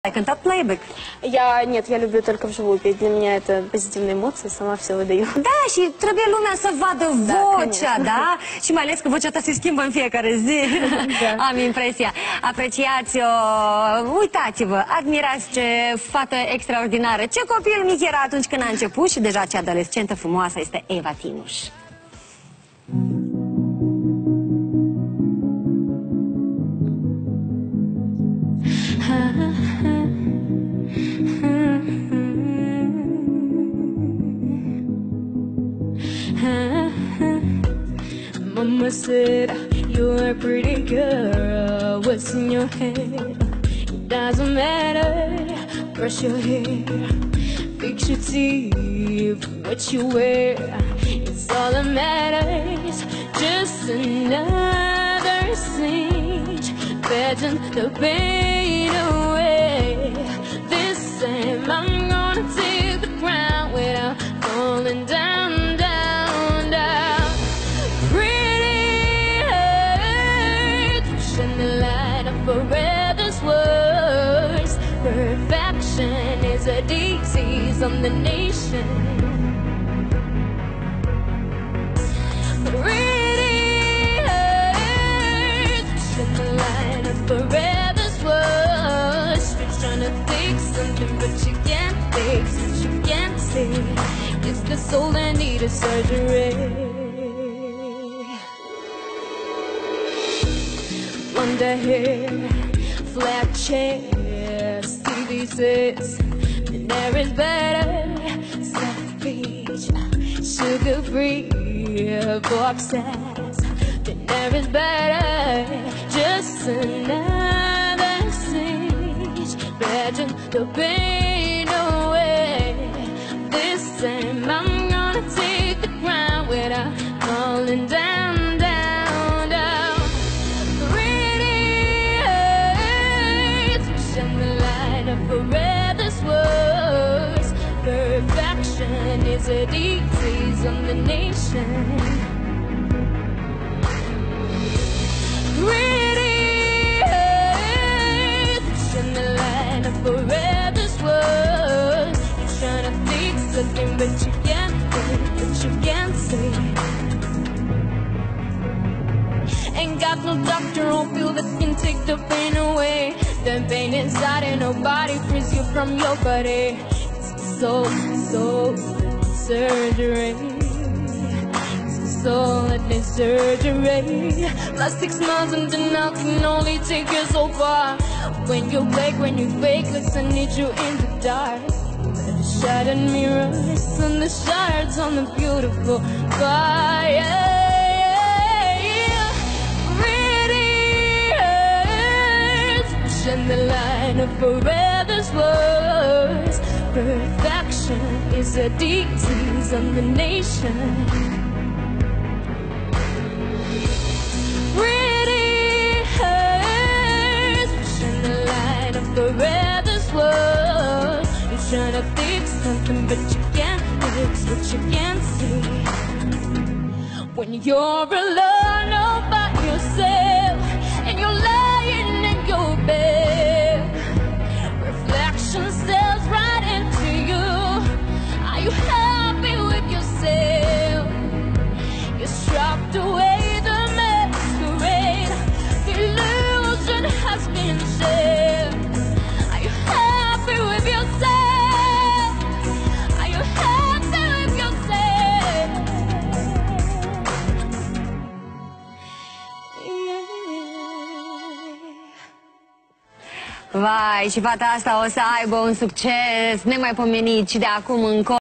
Ai cântat playback? Нет, я люблю только вживую петь. Для меня это позитивные эмоции, сама все выдаю. Da, și trebuie lumea să vadă vocea, da? Și mai ales că vocea ta se schimbă în fiecare zi. Am impresia. Apreciați-o, uitați-vă, admirați ce fată extraordinară, ce copil mic era atunci când a început și deja ce adolescentă frumoasă este Eva Tinuș. Mama said, you're a pretty girl, what's in your head? It doesn't matter, brush your hair, fix your teeth, what you wear, it's all that matters, just another stage, pageant the pain away. This time I'm gonna take the crown without falling down. Forever's worst. Perfection is a disease on the nation. Pretty hurts in the line of forever's worst. You're trying to fix something but you can't fix what you can't see. It's the soul that needs a surgery. Blonde hair, flat chest, TV says the air is better, soft beach, sugar-free, box says the air is better, just another stage, pageant the pain away. This time I'm gonna take the crown without falling down. Forever's worst. Perfection is a disease on the nation. Pretty hurts in the line of forever's worst. You're trying to fix something but you can't fix what you can't see. Ain't got no doctor or pill that can take the pain away. The pain inside and nobody frees you from your body. It's soul surgery. It's the soul that needs surgery. Plastic smiles and denial can only take you so far. When you wake, when you fake, listen, need you in the dark. The shattered mirrors and the shards on the beautiful fire. And the line of forever's worst. Perfection is a disease on the nation. Pretty hurts. And the line of forever's worst. You're trying to fix something but you can't fix what you can't see. When you're alone all by yourself and you're lying in your bed, reflection stares right into you. Are you happy with yourself? You stripped away the masquerade. The illusion has been shed. Are you happy with yourself? Are you happy with yourself? Vai, și fata asta o să aibă un succes nemaipomenit și de acum încolo.